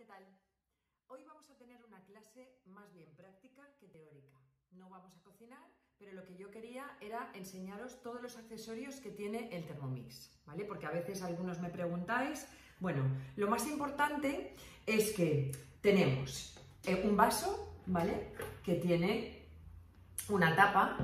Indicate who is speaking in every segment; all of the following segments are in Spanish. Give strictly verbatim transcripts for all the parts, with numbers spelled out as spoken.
Speaker 1: ¿qué tal? Hoy vamos a tener una clase más bien práctica que teórica. No vamos a cocinar, pero lo que yo quería era enseñaros todos los accesorios que tiene el Thermomix, ¿vale? Porque a veces algunos me preguntáis. Bueno, lo más importante es que tenemos eh, un vaso, ¿vale? Que tiene una tapa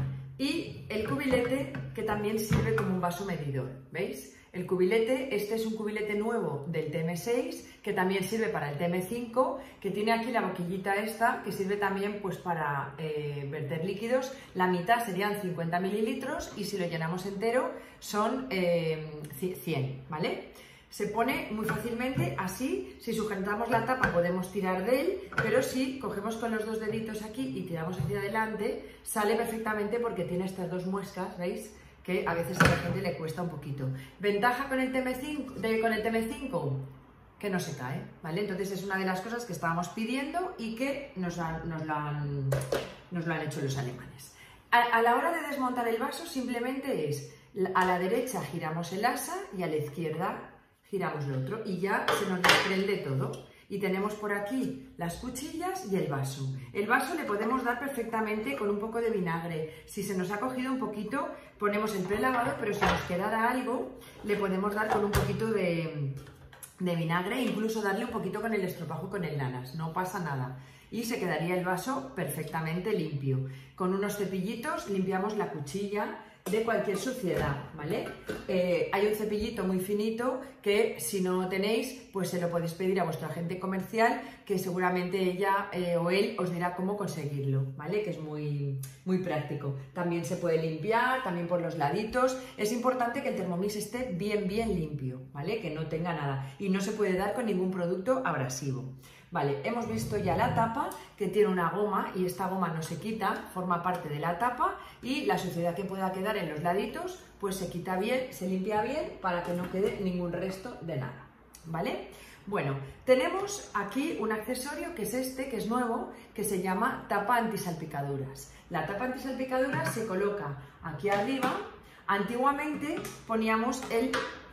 Speaker 1: y el cubilete que también sirve como un vaso medidor, ¿veis? El cubilete, este es un cubilete nuevo del T M seis que también sirve para el T M cinco, que tiene aquí la boquillita esta que sirve también pues para eh, verter líquidos. La mitad serían cincuenta mililitros y si lo llenamos entero son eh, cien, ¿vale? Se pone muy fácilmente así, si sujetamos la tapa podemos tirar de él, pero si cogemos con los dos deditos aquí y tiramos hacia adelante, sale perfectamente porque tiene estas dos muescas, ¿veis? Que a veces a la gente le cuesta un poquito. Ventaja con el T M cinco, de, con el T M cinco, que no se cae, ¿vale? Entonces es una de las cosas que estábamos pidiendo y que nos, han, nos, lo, han, nos lo han hecho los alemanes. A, a la hora de desmontar el vaso simplemente es, a la derecha giramos el asa y a la izquierda giramos el otro y ya se nos desprende todo. Y tenemos por aquí las cuchillas y el vaso. El vaso le podemos dar perfectamente con un poco de vinagre. Si se nos ha cogido un poquito, ponemos el prelavado, pero si nos quedara algo, le podemos dar con un poquito de, de vinagre, incluso darle un poquito con el estropajo con el nanas, no pasa nada. Y se quedaría el vaso perfectamente limpio. Con unos cepillitos limpiamos la cuchilla de cualquier suciedad, ¿vale? Eh, hay un cepillito muy finito que si no tenéis, pues se lo podéis pedir a vuestra agente comercial, que seguramente ella eh, o él os dirá cómo conseguirlo, ¿vale? Que es muy, muy práctico. También se puede limpiar, también por los laditos. Es importante que el Thermomix esté bien, bien limpio, ¿vale? Que no tenga nada. Y no se puede dar con ningún producto abrasivo. Vale, hemos visto ya la tapa, que tiene una goma y esta goma no se quita, forma parte de la tapa y la suciedad que pueda quedar en los laditos, pues se quita bien, se limpia bien para que no quede ningún resto de nada, ¿vale? Bueno, tenemos aquí un accesorio que es este, que es nuevo, que se llama tapa antisalpicaduras. La tapa antisalpicaduras se coloca aquí arriba. Antiguamente poníamos el,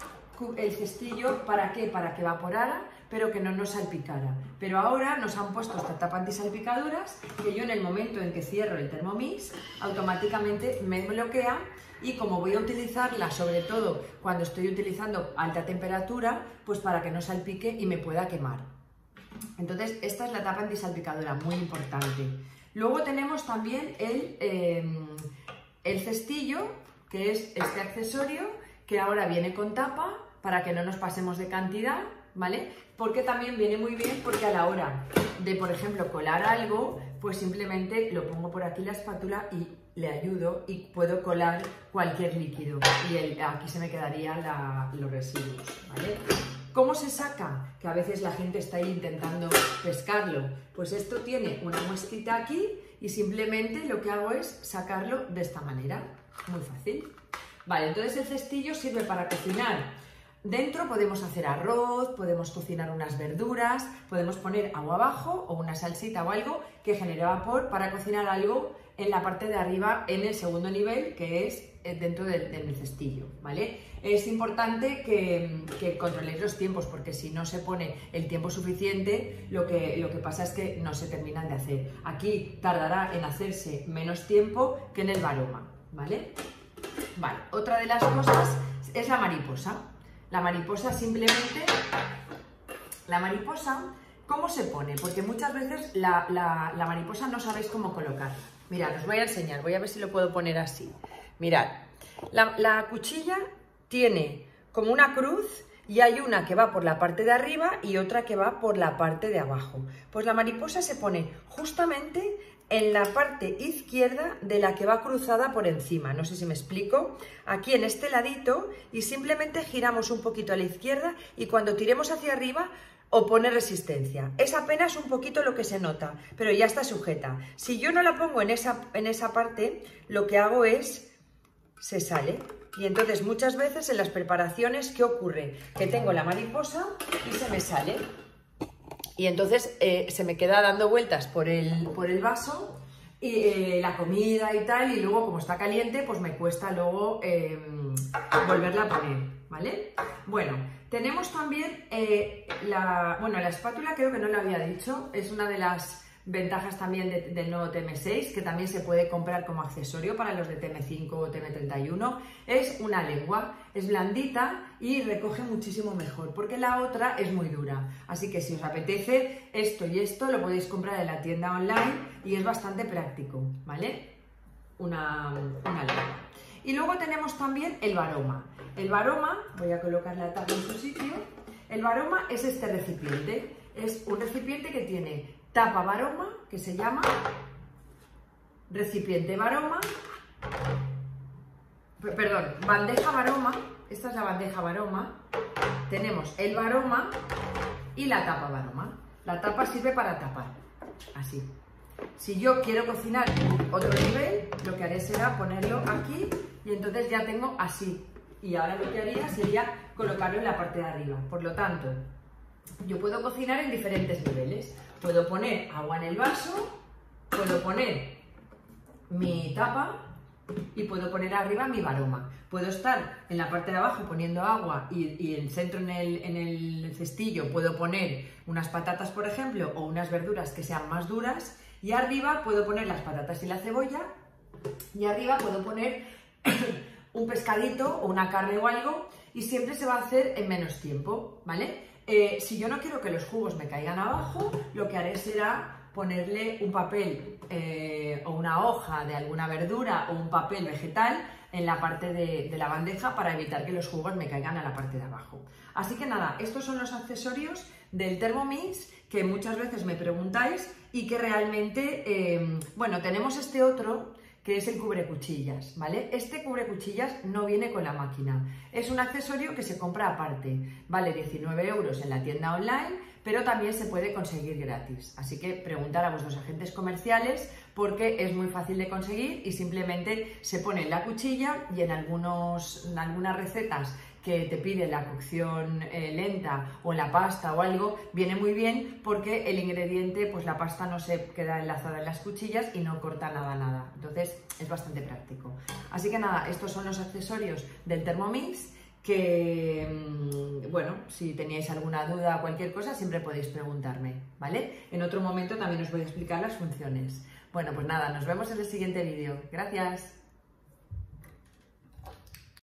Speaker 1: el cestillo, ¿para qué? Para que evaporara, pero que no nos salpicara. Pero ahora nos han puesto esta tapa antisalpicaduras que yo en el momento en que cierro el Thermomix automáticamente me bloquea y como voy a utilizarla sobre todo cuando estoy utilizando alta temperatura, pues para que no salpique y me pueda quemar. Entonces esta es la tapa antisalpicadura, muy importante. Luego tenemos también el, eh, el cestillo, que es este accesorio que ahora viene con tapa para que no nos pasemos de cantidad, ¿vale? Porque también viene muy bien porque a la hora de, por ejemplo, colar algo, pues simplemente lo pongo por aquí la espátula y le ayudo y puedo colar cualquier líquido y el, aquí se me quedarían la, los residuos, ¿vale? ¿Cómo se saca? Que a veces la gente está ahí intentando pescarlo. Pues esto tiene una muesquita aquí y simplemente lo que hago es sacarlo de esta manera. Muy fácil. Vale, entonces el cestillo sirve para cocinar. Dentro podemos hacer arroz, podemos cocinar unas verduras, podemos poner agua abajo o una salsita o algo que genere vapor para cocinar algo en la parte de arriba, en el segundo nivel, que es dentro del, del cestillo, ¿vale? Es importante que, que controléis los tiempos porque si no se pone el tiempo suficiente, lo que, lo que pasa es que no se terminan de hacer. Aquí tardará en hacerse menos tiempo que en el Varoma, ¿vale? Vale, otra de las cosas es la mariposa. La mariposa simplemente, la mariposa, ¿cómo se pone? Porque muchas veces la, la, la mariposa no sabéis cómo colocarla. Mirad, os voy a enseñar, voy a ver si lo puedo poner así. Mirad, la, la cuchilla tiene como una cruz y hay una que va por la parte de arriba y otra que va por la parte de abajo. Pues la mariposa se pone justamente en la parte izquierda de la que va cruzada por encima, no sé si me explico, aquí en este ladito y simplemente giramos un poquito a la izquierda y cuando tiremos hacia arriba opone resistencia. Es apenas un poquito lo que se nota, pero ya está sujeta. Si yo no la pongo en esa, en esa parte, lo que hago es, se sale. Y entonces muchas veces en las preparaciones, ¿qué ocurre? Que tengo la mariposa y se me sale. Y entonces eh, se me queda dando vueltas por el, por el vaso y eh, la comida y tal, y luego como está caliente, pues me cuesta luego eh, volverla a poner, ¿vale? Bueno, Tenemos también eh, la, bueno, la espátula, creo que no lo había dicho, es una de las ventajas también de, del nuevo T M seis, que también se puede comprar como accesorio para los de T M cinco o T M treinta y uno. Es una lengua, es blandita y recoge muchísimo mejor, porque la otra es muy dura. Así que si os apetece esto y esto, lo podéis comprar en la tienda online y es bastante práctico, ¿vale? Una, una lengua. Y luego tenemos también el Varoma. El Varoma, voy a colocar la tapa en su sitio. El Varoma es este recipiente. Es un recipiente que tiene tapa Varoma, que se llama recipiente Varoma. Perdón, bandeja Varoma. Esta es la bandeja Varoma. Tenemos el Varoma y la tapa Varoma. La tapa sirve para tapar, así. Si yo quiero cocinar otro nivel, lo que haré será ponerlo aquí y entonces ya tengo así. Y ahora lo que haría sería colocarlo en la parte de arriba. Por lo tanto, yo puedo cocinar en diferentes niveles. Puedo poner agua en el vaso, puedo poner mi tapa y puedo poner arriba mi Varoma. Puedo estar en la parte de abajo poniendo agua y, y en el centro, en el, en el cestillo, puedo poner unas patatas, por ejemplo, o unas verduras que sean más duras. Y arriba puedo poner las patatas y la cebolla. Y arriba puedo poner un pescadito o una carne o algo. Y siempre se va a hacer en menos tiempo, ¿vale? Eh, si yo no quiero que los jugos me caigan abajo, lo que haré será ponerle un papel eh, o una hoja de alguna verdura o un papel vegetal en la parte de, de la bandeja para evitar que los jugos me caigan a la parte de abajo. Así que nada, estos son los accesorios del Thermomix que muchas veces me preguntáis y que realmente, eh, bueno, tenemos este otro que es el cubrecuchillas, ¿vale? Este cubrecuchillas no viene con la máquina, es un accesorio que se compra aparte, vale diecinueve euros en la tienda online, pero también se puede conseguir gratis, así que preguntar a vuestros agentes comerciales porque es muy fácil de conseguir y simplemente se pone en la cuchilla y en, algunos, en algunas recetas que te pide la cocción eh, lenta o la pasta o algo, viene muy bien porque el ingrediente, pues la pasta no se queda enlazada en las cuchillas y no corta nada, nada. Entonces es bastante práctico. Así que nada, estos son los accesorios del Thermomix que, bueno, si teníais alguna duda o cualquier cosa, siempre podéis preguntarme, ¿vale? En otro momento también os voy a explicar las funciones. Bueno, pues nada, nos vemos en el siguiente vídeo. Gracias.